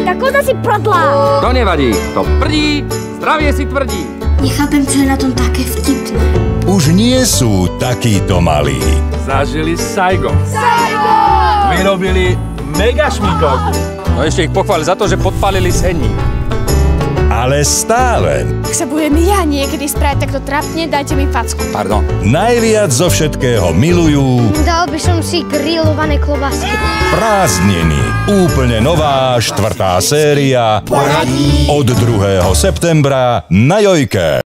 tá koza si prdlá. To nevadí, to prdí, zdravie si tvrdí. Nechápem, čo je na tom také vtipné. Už nie sú takíto malí. Zažili Saigo. Vyrobili mega šmíkovku. No ešte ich pochváli za to, že podpálili sení. Ale stále Ak sa budem ja niekedy správať takto trapne, dajte mi facku. Pardon. najviac zo všetkého milujú Dal by som si grillované klobásky. Prázdniny. Úplne nová 4. séria od 2. septembra na Jojke.